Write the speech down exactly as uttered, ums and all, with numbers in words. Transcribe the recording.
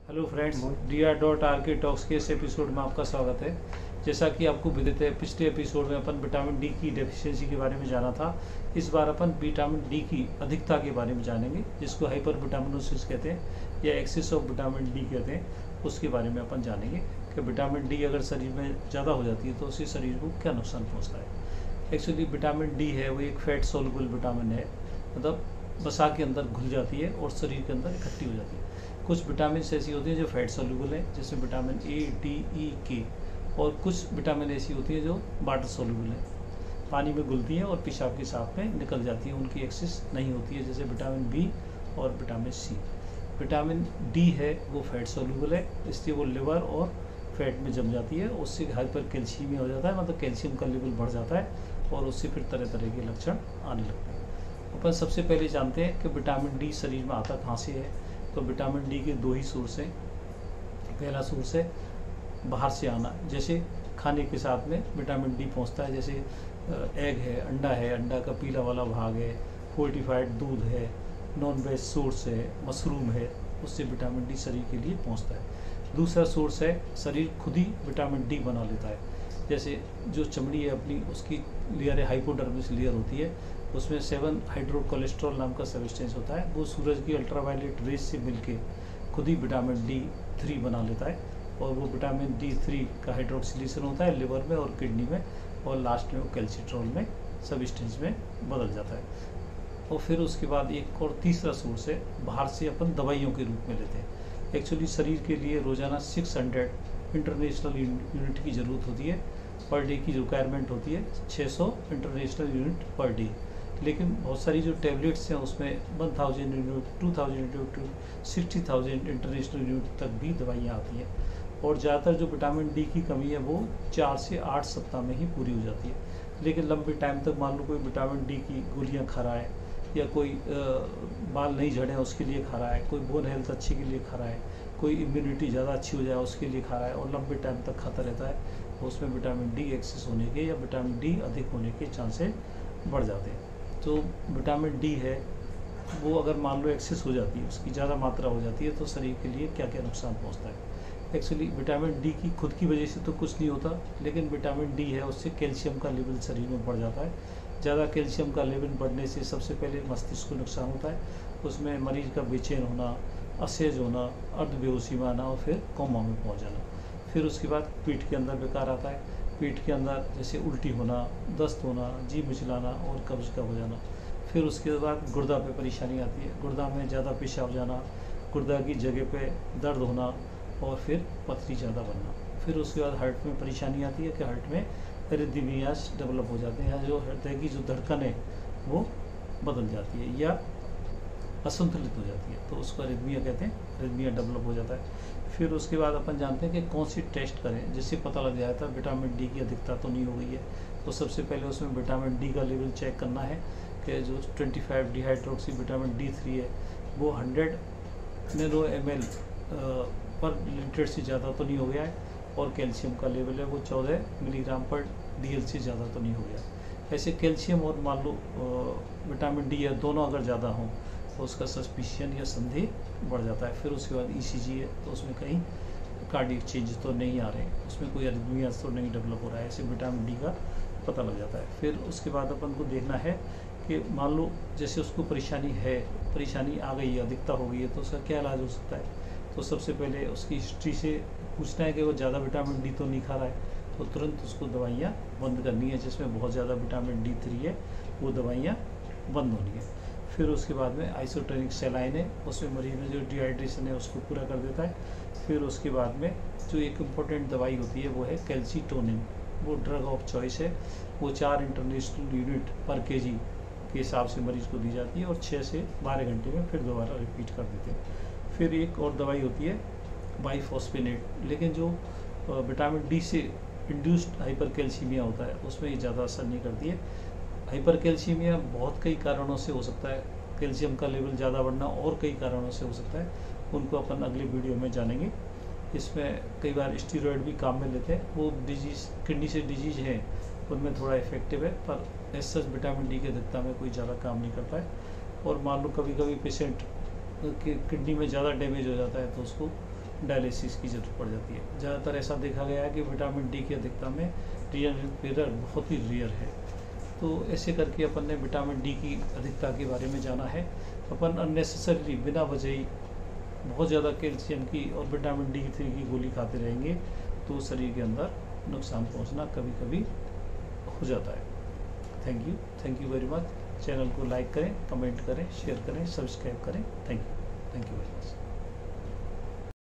Hello friends, D R dot R K talks के इस episode में आपका स्वागत है। जैसा कि आपको विदित है, पिछले एपिसोड में अपन विटामिन डी की डेफिशिएंसी के बारे में जाना था। इस बार अपन विटामिन डी की अधिकता के बारे में जानेंगे, जिसको हाइपर विटामिनोसिस कहते हैं या एक्सेस ऑफ विटामिन डी कहते हैं। उसके बारे में अपन जानेंगे कि विटामिन डी अगर शरीर में ज़्यादा हो जाती है तो उससे शरीर को क्या नुकसान पहुँचता है। एक्चुअली विटामिन डी है वो एक फैट सोल्युबल विटामिन है, मतलब वसा के अंदर घुल जाती है और शरीर के अंदर इकट्ठी हो जाती है। कुछ विटामिन ऐसी होती हैं जो फैट सोल्यूबल है, जैसे विटामिन ए, डी, ई, के, और कुछ विटामिन ऐसी होती है जो वाटर सोल्यूबल है, पानी में घुलती हैं और पेशाब के साथ में निकल जाती है, उनकी एक्सेस नहीं होती है, जैसे विटामिन बी और विटामिन सी। विटामिन डी है वो फैट सोल्यूबल है, इसलिए वो लिवर और फैट में जम जाती है, उससे हाइपर कैल्शियमिया हो जाता है, मतलब कैल्शियम का लेवल बढ़ जाता है और उससे फिर तरह तरह के लक्षण आने लगते हैं। अपन सबसे पहले जानते हैं कि विटामिन डी शरीर में आता कहाँ से है। तो विटामिन डी के दो ही सोर्स हैं। पहला सोर्स है बाहर से आना, जैसे खाने के साथ में विटामिन डी पहुंचता है, जैसे एग है, अंडा है, अंडा का पीला वाला भाग है, फोर्टिफाइड दूध है, नॉन वेज सोर्स है, मशरूम है, उससे विटामिन डी शरीर के लिए पहुंचता है। दूसरा सोर्स है शरीर खुद ही विटामिन डी बना लेता है, जैसे जो चमड़ी है अपनी, उसकी लेयर है हाइपोडर्मिस लेयर होती है, उसमें सेवन हाइड्रो कोलेस्ट्रॉल नाम का सब्सटेंस होता है, वो सूरज की अल्ट्रावायलेट रेज से मिलके खुद ही विटामिन डी थ्री बना लेता है, और वो विटामिन डी थ्री का हाइड्रोक्सिलेशन होता है लिवर में और किडनी में, और लास्ट में वो कैल्सिट्रॉल में सब्सटेंस में बदल जाता है। और फिर उसके बाद एक और तीसरा सोर्स है बाहर से अपन दवाइयों के रूप में लेते हैं। एक्चुअली शरीर के लिए रोज़ाना छह सौ इंटरनेशनल यूनिट की ज़रूरत होती है, पर डे की रिक्वायरमेंट होती है छह सौ इंटरनेशनल यूनिट पर डे, लेकिन बहुत सारी जो टैबलेट्स हैं उसमें एक हज़ार यूनिट, दो हज़ार यूनिट, साठ हज़ार इंटरनेशनल यूनिट तक भी दवाइयाँ आती हैं। और ज़्यादातर जो विटामिन डी की कमी है वो चार से आठ सप्ताह में ही पूरी हो जाती है। लेकिन लंबे टाइम तक मान लो कोई विटामिन डी की गोलियाँ खा रहा है, या कोई आ, बाल नहीं झड़े उसके लिए खा रहा है, कोई बोन हेल्थ अच्छे के लिए खा रहा है, कोई इम्यूनिटी ज़्यादा अच्छी हो जाए उसके लिए खा रहा है, और लंबे टाइम तक खाता रहता है, तो उसमें विटामिन डी एक्सेस होने के या विटामिन डी अधिक होने के चांसेस बढ़ जाते हैं। तो विटामिन डी है वो अगर मान लो एक्सेस हो जाती है, उसकी ज़्यादा मात्रा हो जाती है, तो शरीर के लिए क्या क्या नुकसान पहुंचता है। एक्चुअली विटामिन डी की खुद की वजह से तो कुछ नहीं होता, लेकिन विटामिन डी है उससे कैल्शियम का लेवल शरीर में बढ़ जाता है। ज़्यादा कैल्शियम का लेवल बढ़ने से सबसे पहले मस्तिष्क को नुकसान होता है, उसमें मरीज का बेचैन होना, असहज होना, अर्धबेहोशी में आना और फिर कोमा में पहुँच जाना। फिर उसके बाद पीठ के अंदर बेकार आता है, पीठ के अंदर जैसे उल्टी होना, दस्त होना, जी मिचलाना और कब्ज का हो जाना। फिर उसके बाद गुर्दा पे परेशानी आती है, गुर्दा में ज़्यादा पेशाब जाना, गुर्दा की जगह पे दर्द होना और फिर पथरी ज़्यादा बनना। फिर उसके बाद हार्ट में परेशानी आती है कि हार्ट में एरिथमियास डेवलप हो जाते हैं, जो हृदय की जो धड़कन है वो बदल जाती है या असंतुलित हो जाती है, तो उसको एरिथमिया कहते हैं, एरिथमिया डेवलप हो जाता है। फिर उसके बाद अपन जानते हैं कि कौन सी टेस्ट करें जिससे पता लग जाता है विटामिन डी की अधिकता तो नहीं हो गई है। तो सबसे पहले उसमें विटामिन डी का लेवल चेक करना है कि जो पच्चीस डिहाइड्रोक्सी विटामिन डी थ्री है वो सौ नैनो एम एल पर लीटर से ज़्यादा तो नहीं हो गया है, और कैल्शियम का लेवल है वो चौदह मिलीग्राम पर डी एल से ज़्यादा तो नहीं हो गया। ऐसे कैल्शियम और मान लो विटामिन डी है दोनों अगर ज़्यादा हों तो उसका सस्पिशियन या संदेह बढ़ जाता है। फिर उसके बाद ईसीजी है, तो उसमें कहीं कार्डियक चेंज तो नहीं आ रहे हैं, उसमें कोई अरिथमियास तो नहीं डेवलप हो रहा है, ऐसे विटामिन डी का पता लग जाता है। फिर उसके बाद अपन को देखना है कि मान लो जैसे उसको परेशानी है, परेशानी आ गई है, अधिकता हो गई है, तो उसका क्या इलाज हो सकता है। तो सबसे पहले उसकी हिस्ट्री से पूछना है कि वो ज़्यादा विटामिन डी तो नहीं खा रहा है, तो तुरंत उसको दवाइयाँ बंद करनी है, जिसमें बहुत ज़्यादा विटामिन डी थ्री है वो दवाइयाँ बंद होनी है। फिर उसके बाद में आइसोटोनिक सेलाइन है, उसमें मरीज में जो डिहाइड्रेशन है उसको पूरा कर देता है। फिर उसके बाद में जो एक इम्पोर्टेंट दवाई होती है वो है कैल्सीटोनिन, वो ड्रग ऑफ चॉइस है, वो चार इंटरनेशनल यूनिट पर केजी के हिसाब से मरीज को दी जाती है, और छः से बारह घंटे में फिर दोबारा रिपीट कर देते हैं। फिर एक और दवाई होती है बाइफॉस्फेनेट, लेकिन जो विटामिन डी से इंड्यूस्ड हाइपर कैल्सीमिया होता है उसमें ये ज़्यादा असर नहीं करती है। हाइपर कैल्शियमिया बहुत कई कारणों से हो सकता है, कैल्शियम का लेवल ज़्यादा बढ़ना और कई कारणों से हो सकता है, उनको अपन अगले वीडियो में जानेंगे। इसमें कई बार स्टीरॉयड भी काम में लेते हैं, वो डिजीज़ किडनी से डिजीज़ है उनमें थोड़ा इफेक्टिव है, पर ऐसा विटामिन डी की अधिकता में कोई ज़्यादा काम नहीं करता है। और मान लो कभी कभी पेशेंट कि किडनी में ज़्यादा डैमेज हो जाता है तो उसको डायलिसिस की जरूरत पड़ जाती है। ज़्यादातर ऐसा देखा गया है कि विटामिन डी की अधिकता में रीनल फेलियर बहुत ही रेयर है। तो ऐसे करके अपन ने विटामिन डी की अधिकता के बारे में जाना है। अपन अननेसेसरीली बिना वजह बहुत ज़्यादा कैल्शियम की और विटामिन डी थ्री की गोली खाते रहेंगे तो शरीर के अंदर नुकसान पहुंचना कभी कभी हो जाता है। Thank you thank you very much. Channel को लाइक करें, कमेंट करें, शेयर करें, सब्सक्राइब करें। Thank you thank you very much.